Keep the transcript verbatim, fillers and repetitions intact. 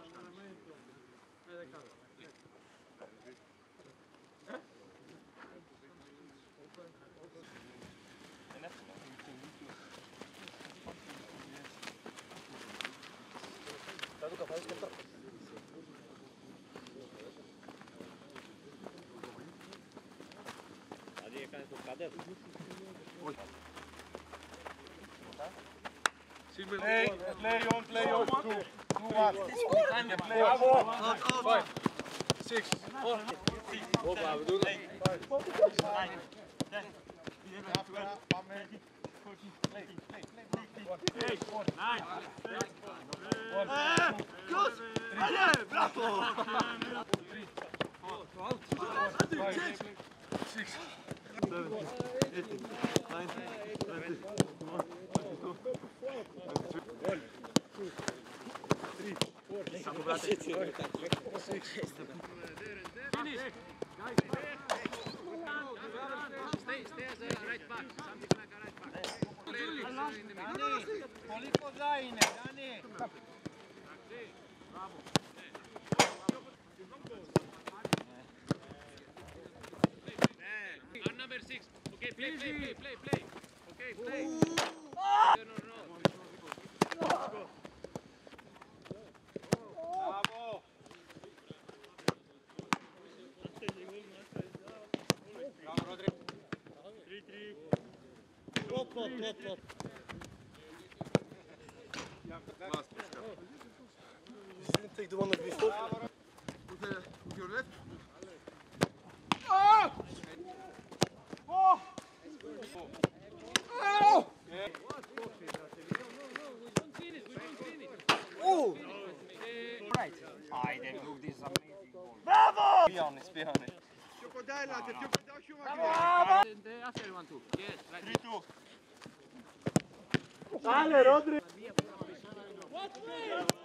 Play, play on, play on. Two, two, one. Play on. Five, six, four. Hoppa, we doen het. Goed! Allez, bravo! Six, seven, eight, nine, twenty, one, two, three, four, six. Finish! Guys, stay, stay as a right back, something like a right back. koliko zajine, Dani? Bravo. And number six. Okay, play, play, play, play, play. Okay, play. No, no, no. Bravo. Bravo, Rodri. Three, three. Top, top, top, top. Last push. You didn't take the one that before. With, uh, with your left. Oh! Oh! Oh! Oh! Right. I they do this amazing goal. Bravo! Be honest, be honest. Crocodile, laat het. Crocodile, jongen. The after one, two. Yes, right. three, two. Dale, Rodri! What?